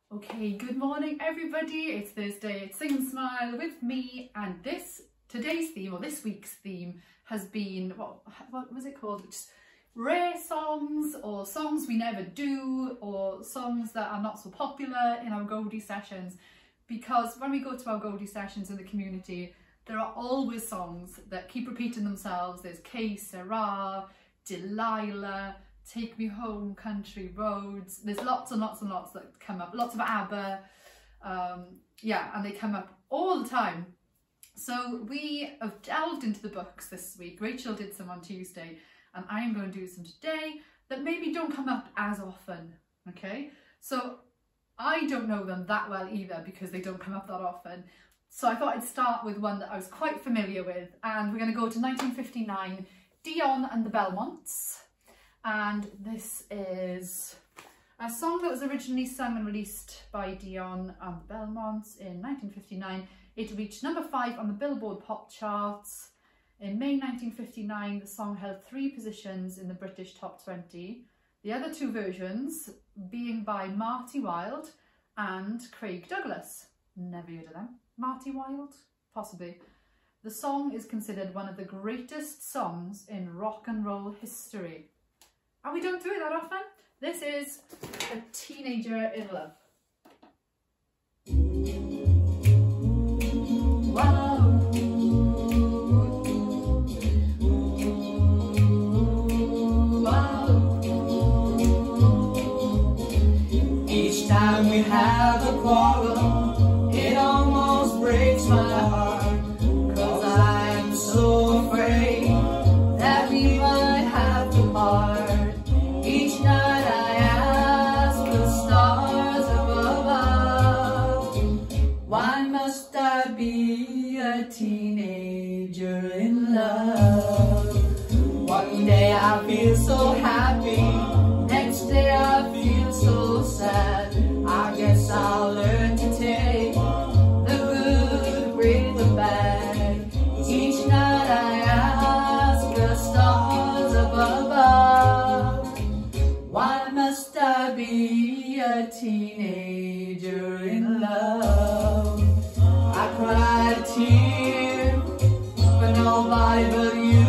Okay, good morning everybody. It's Thursday, it's Sing and Smile with me, and today's theme, or this week's theme, has been, what was it called? Just rare songs, or songs we never do, or songs that are not so popular in our Goldie sessions. Because when we go to our Goldie sessions in the community, there are always songs that keep repeating themselves. There's Que Sera, Delilah, Take Me Home, Country Roads. There's lots and lots and lots that come up. Lots of ABBA. Yeah, and they come up all the time. So we have delved into the books this week. Rachel did some on Tuesday, and I am going to do some today that maybe don't come up as often, okay? So I don't know them that well either because they don't come up that often. So I thought I'd start with one that I was quite familiar with, and we're going to go to 1959, Dion and the Belmonts. And this is a song that was originally sung and released by Dion and the Belmonts in 1959. It reached number 5 on the Billboard pop charts. In May 1959, the song held 3 positions in the British top 20. The other 2 versions being by Marty Wilde and Craig Douglas. Never heard of them. Marty Wilde? Possibly. The song is considered one of the greatest songs in rock and roll history. And we don't do it that often. This is A Teenager in Love. Wow. Wow. Each time we have a quarrel, it almost breaks my heart, 'cause I'm so afraid that we might have to part. Each night I ask the stars above, why must I be a teenager in love? One day I feel so happy, next day I feel so sad. I guess I'll learn to take the good with the bad. Each night I ask the stars above, why must I be a teenager in love? I cried a tear for nobody but you.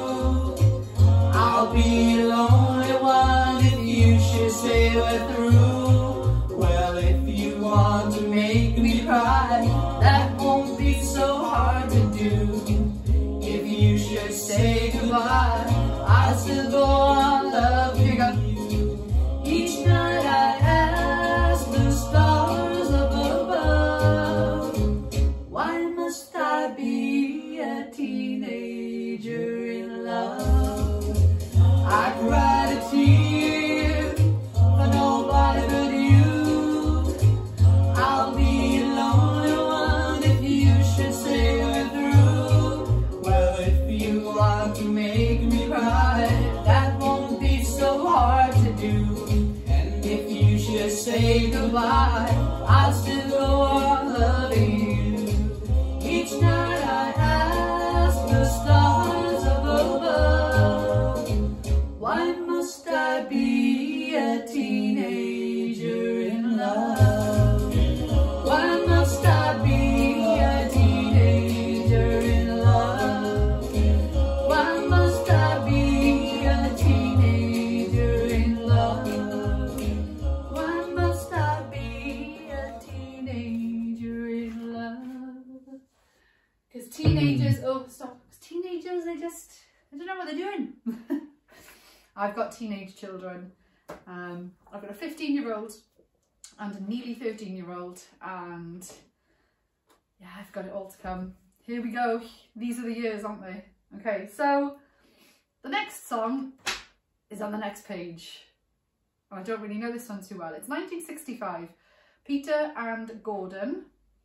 I'll be the lonely one if you should say we're through. Well, if you want to make me cry, that won't be so hard to do. If you should say goodbye, I'll still go on loving you. Each night I ask the stars above, why must I be a teenager in love? I cried a tear for nobody but you. I'll be the lonely one if you should say we're through. Well, if you want to make me cry, that won't be so hard to do. And if you should say goodbye, I'll still go on loving you. Each night I ask the stars above, why must I be a teenager in love? Why must I be a teenager in love? Why must I be a teenager in love? Why must I be a teenager in love? Because teenagers, teenagers, I don't know what they're doing. I've got teenage children. I've got a 15-year-old and a nearly 13-year-old, and yeah, I've got it all to come. Here we go. These are the years, aren't they? Okay, so the next song is on the next page. I don't really know this one too well. It's 1965. Peter and Gordon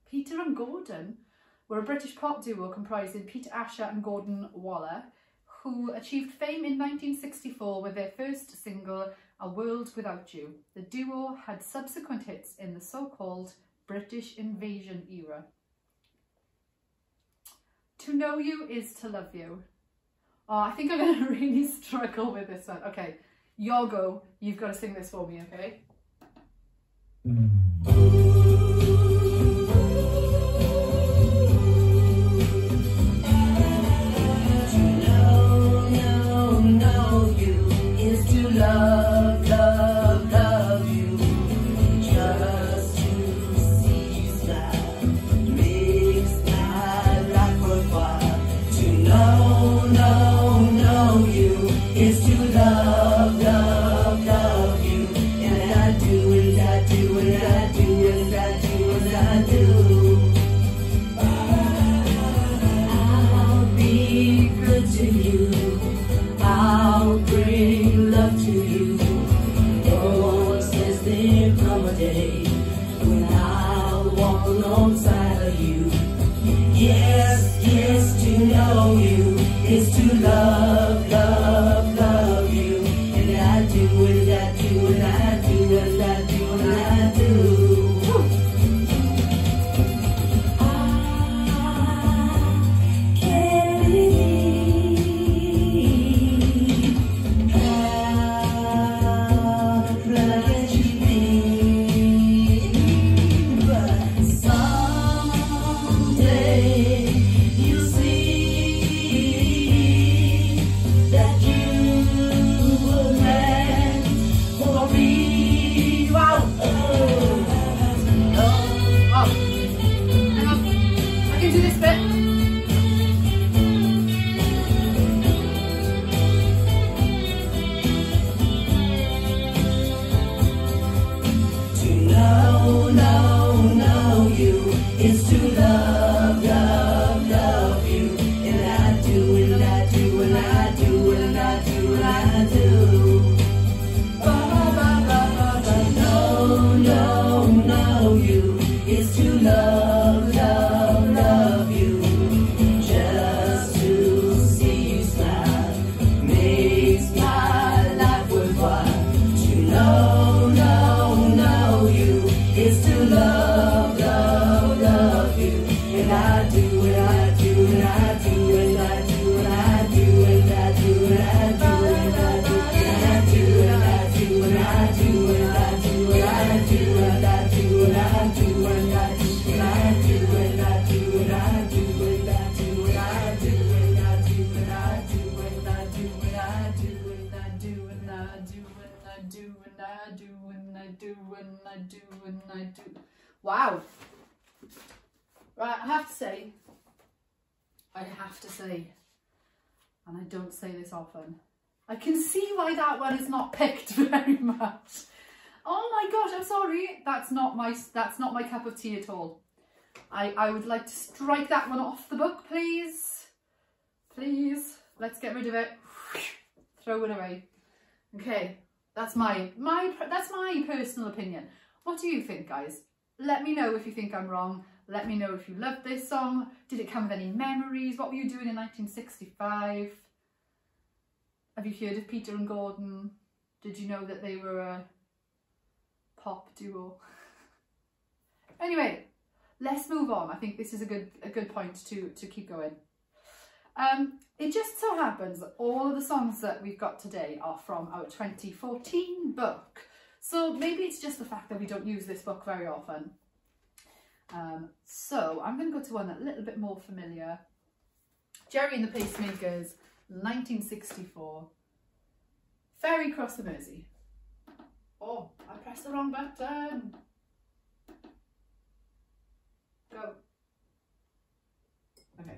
were a British pop duo comprising Peter Asher and Gordon Waller, who achieved fame in 1964 with their first single, A World Without You. The duo had subsequent hits in the so-called British Invasion era. To know you is to love you. Oh, I think I'm going to really struggle with this one. Okay, your go. You've got to sing this for me, okay? alongside of you. Yes, yes, to know you is to love, love, love you. And I do, and I do, and I do, and I do, and I do. Wow. Right, I have to say, and I don't say this often, I can see why that one is not picked very much. Oh my gosh, I'm sorry. That's not my cup of tea at all. I would like to strike that one off the book, please. Please. Let's get rid of it. Throw it away. Okay, that's my personal opinion. What do you think, guys? Let me know if you think I'm wrong. Let me know if you loved this song. Did it come with any memories? What were you doing in 1965? Have you heard of Peter and Gordon? Did you know that they were a pop duo? Anyway, let's move on. I think this is a good point to keep going. It just so happens that all of the songs that we've got today are from our 2014 book. So maybe it's just the fact that we don't use this book very often. So I'm going to go to one a little bit more familiar. Jerry and the Pacemakers, 1964. Ferry Across the Mersey. Oh, I pressed the wrong button. Go. Okay.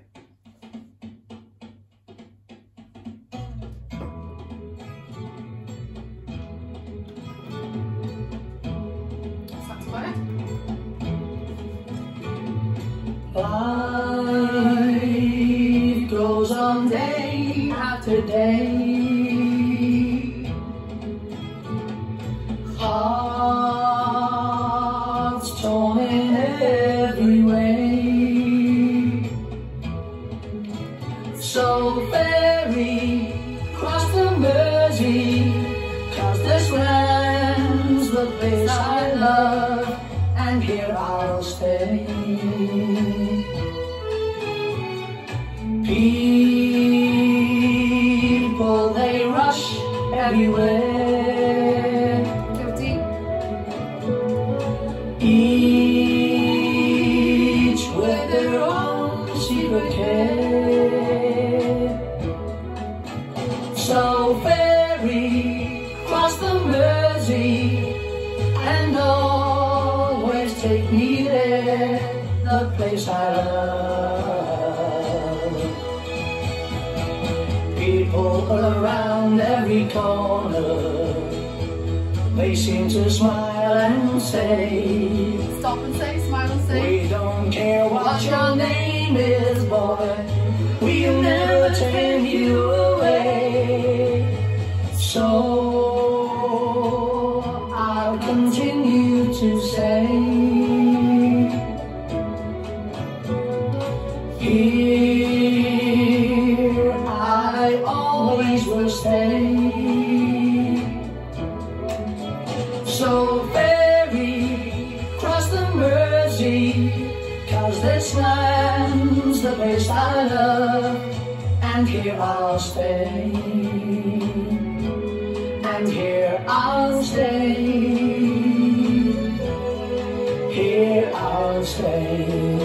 Life goes on day after day, hearts torn in every way. So ferry cross the Mersey, 'cause this land's the place I love, and here I'll stay. People, they rush everywhere. Guilty. Each with their own secret care. So ferry cross the Mersey and always take me there, the place I love. People around every corner, they seem to smile and say, Stop and say, smile and say, we don't care what your name is, boy, we'll never turn you away. So I'll continue to say, sea, 'cause this land's the place I love, and here I'll stay, and here I'll stay, here I'll stay.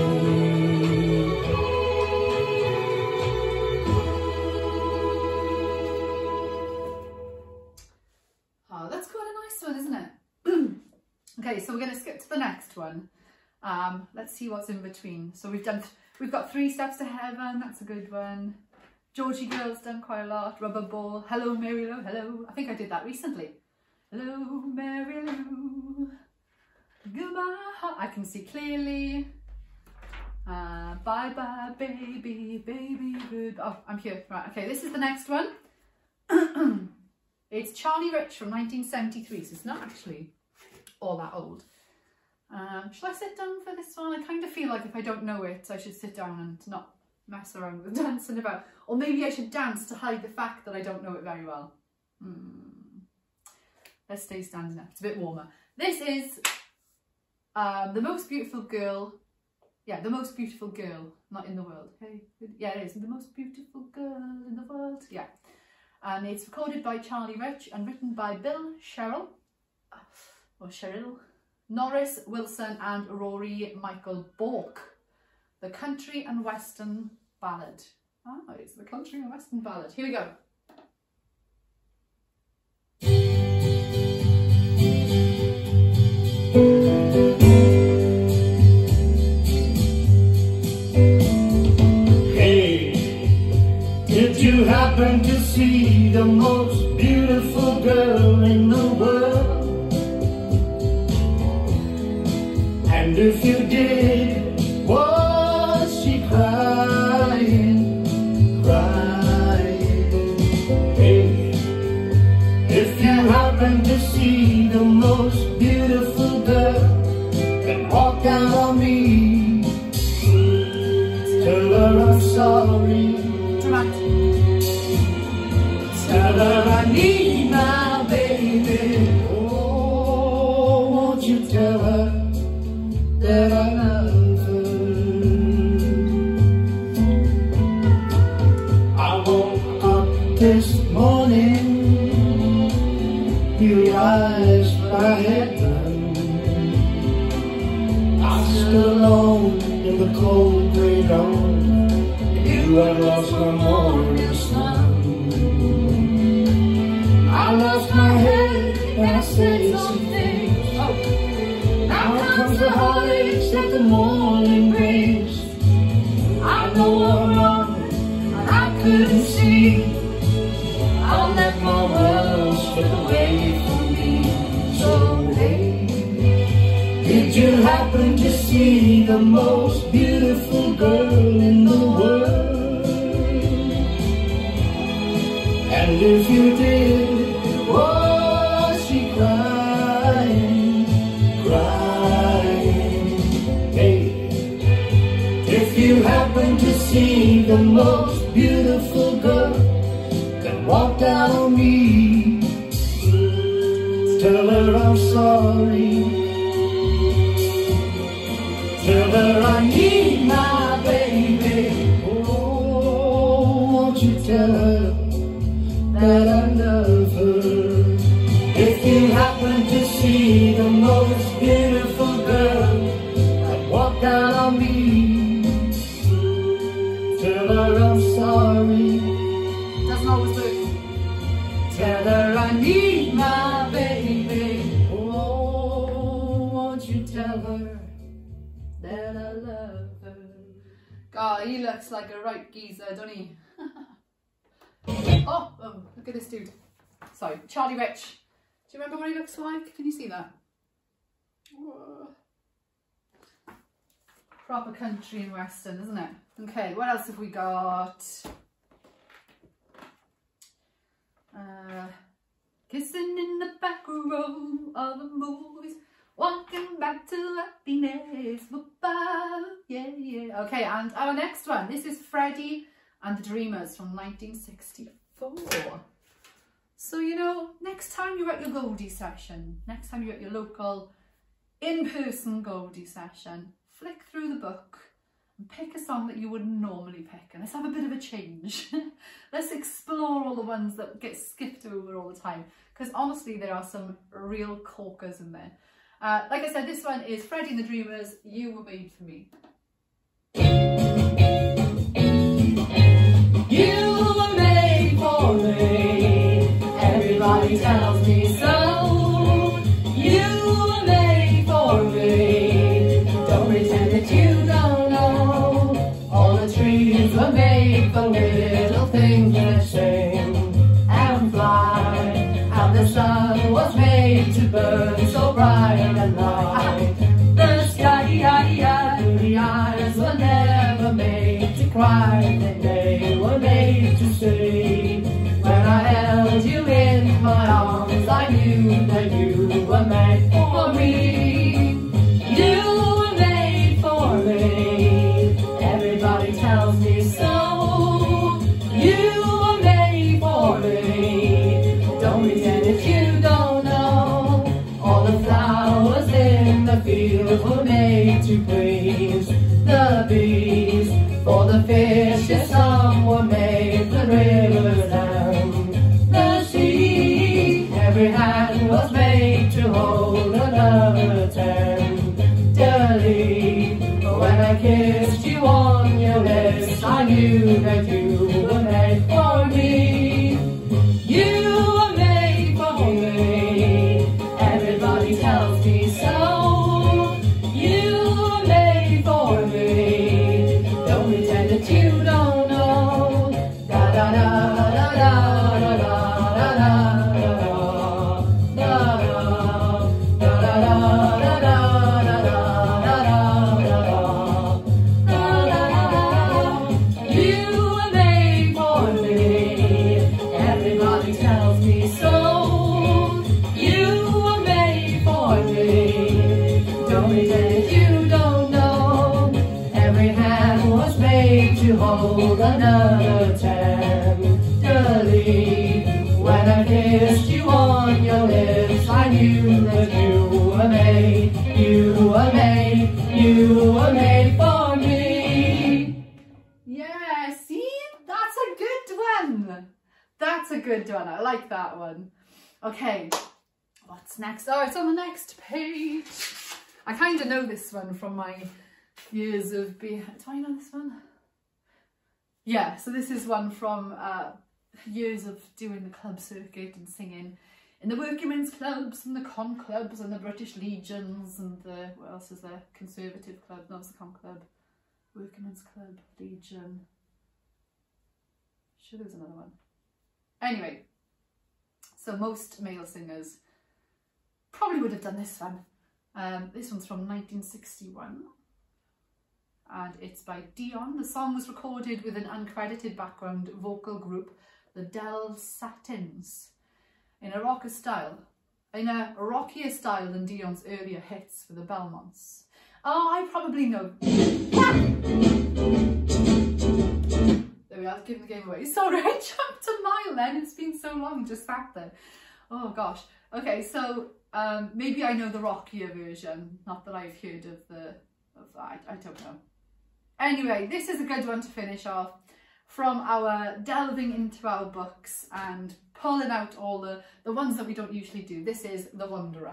Okay, so we're going to skip to the next one. Let's see what's in between. So we've got 3 Steps to Heaven. That's a good one. Georgie Girl's done quite a lot. Rubber Ball. Hello Mary Lou. Hello. I think I did that recently. Hello Mary Lou. Goodbye. I Can See Clearly. Bye bye baby, baby good. Oh, I'm here. Right. Okay, this is the next one. It's Charlie Rich from 1973. So it's not actually all that old. Should I sit down for this one? I kind of feel like if I don't know it, I should sit down and not mess around with dancing about. Or maybe I should dance to hide the fact that I don't know it very well. Let's stay standing up. It's a bit warmer. This is The Most Beautiful Girl. Yeah, The Most Beautiful Girl, not in the world. Okay. Yeah, it is. The Most Beautiful Girl in the World. Yeah. And it's recorded by Charlie Rich and written by Bill Cheryl. Or Cheryl, Norris Wilson and Rory Michael Bork. The Country and Western Ballad. Ah, it's the Country and Western Ballad. Here we go. Hey, did you happen to see the most beautiful girl in the world? And if you did, was she crying, crying? Hey, if you happen to see the most beautiful girl, then walk out on me, tell her I'm sorry, tell her I need my baby. Oh, won't you tell her that I love her? I woke up this morning, realized what I had done. I stood alone in the cold grey dawn, you had lost my morning sun. I lost my head and I said something. Now comes the heartaches that the morning brings. I know I'm wrong and I couldn't see. I'll let my world slip away from me. So hey, did you happen to see the most beautiful girl in the world? And if you did, was she crying, crying? Hey, if you happen to see the most beautiful girl, then walk out on me, tell her I'm sorry, tell her I need my baby. Oh, won't you tell her that I love her? If you happen to see the most beautiful girl, then walk out on me, tell her I'm sorry, Doesn't always work. tell her I need my baby. Oh, won't you tell her that I love her? God, he looks like a right geezer, doesn't he? Oh, look at this dude. Sorry, Charlie Rich. Do you remember what he looks like? Can you see that? Proper country and western, isn't it? Okay, what else have we got? Kissing in the back row of the movies, walking back to happiness. Bye-bye. Yeah, yeah. Okay, and our next one. This is Freddie and the Dreamers from 1964. So, you know, next time you're at your Goldie session, next time you're at your local in-person Goldie session, flick through the book and pick a song that you wouldn't normally pick, and let's have a bit of a change. Let's explore all the ones that get skipped over all the time, because honestly there are some real corkers in there. Like I said, this one is Freddie and the Dreamers, You Were Made For Me. You were made for me, everybody tells me so. You were made for me, don't pretend that you don't know. All the trees were made for little things that sing and fly, and the sun was made to burn so bright and light. The sky, the eyes were never made to cry, they were made to see. When I held you in my arms, I knew that you were made for me. You were made for me, everybody tells me so. You were made for me, don't pretend that you don't know. All the flowers in the field were made to please the bees. For the fishes, some were made for rivers and the sea. Every hand was made to hold another tenderly. When I kissed you on your lips, I knew that you were made for me. You were made for me, everybody tells me so. You were made for me, don't pretend that you don't know. Da da da da da da da da da da da da da. To hold another tenderly. When I kissed you on your lips, I knew that you were made, you were made, you were made for me. Yeah, see? That's a good one. That's a good one. I like that one. Okay, what's next? Oh, it's on the next page. I kind of know this one from my years of being... Do I know this one? Yeah, so this is one from years of doing the club circuit and singing in the working men's clubs and the con clubs and the British Legions and the, what else is there? Conservative club, no, it's the con club. Working men's club, Legion. Sure there's another one. Anyway, so most male singers probably would have done this one. This one's from 1961. And it's by Dion. The song was recorded with an uncredited background vocal group, the Del Satins, in a rockier style than Dion's earlier hits for the Belmonts. Oh, I probably know. There we are, giving the game away. Sorry, I jumped a mile then. It's been so long, just sat there. Oh gosh. Okay, so maybe I know the rockier version. Not that I've heard of that. I don't know. Anyway, this is a good one to finish off from our delving into our books and pulling out all the ones that we don't usually do. This is The Wanderer.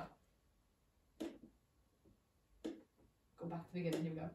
Go back to the beginning, here we go.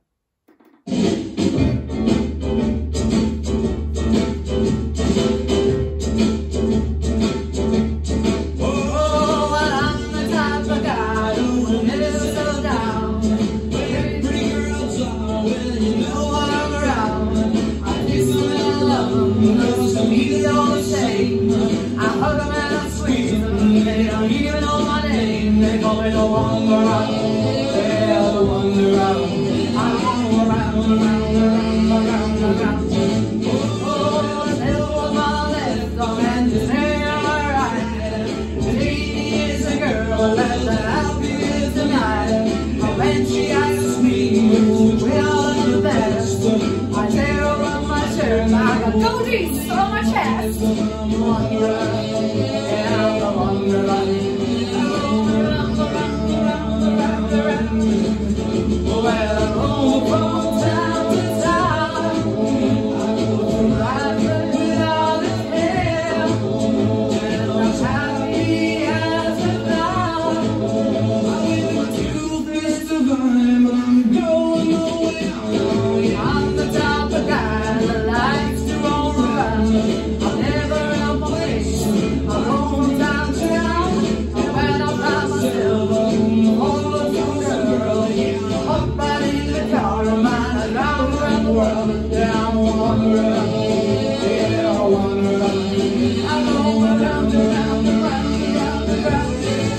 Goldies on my chest. survive, but I'm going nowhere. I'm the type of guy that likes to roam around. I'll never have my place. I roam down town, and when I find myself all alone, girl, hop right in the car of mine. I drive around the world, yeah, I'm a wanderer. Yeah, I wander around. I roam around, around, around, around, around.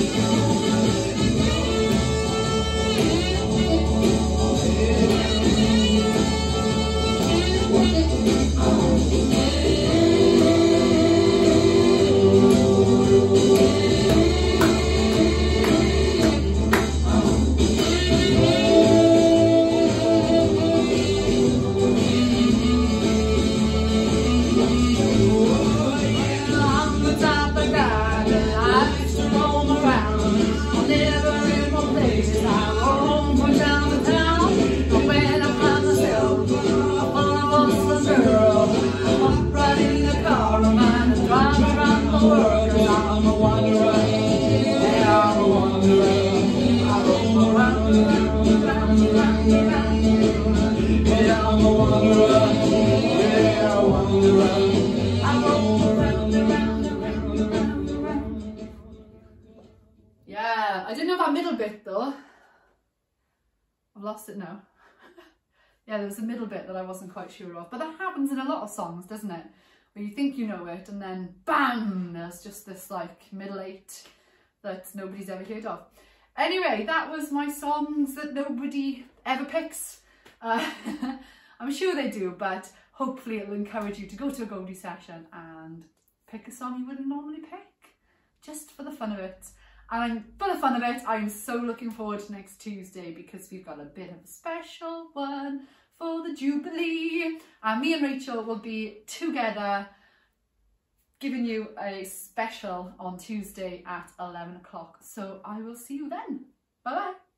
Yeah, I didn't know that middle bit though. I've lost it now. Yeah, there was a middle bit that I wasn't quite sure of, but that happens in a lot of songs, doesn't it? Where you think you know it and then bam, there's just this like middle eight that nobody's ever heard of. Anyway, that was my songs that nobody ever picks. I'm sure they do, but hopefully it'll encourage you to go to a Goldie session and pick a song you wouldn't normally pick, just for the fun of it. And for the fun of it, I'm so looking forward to next Tuesday because we've got a bit of a special one for the Jubilee. And me and Rachel will be together giving you a special on Tuesday at 11 o'clock. So I will see you then. Bye bye.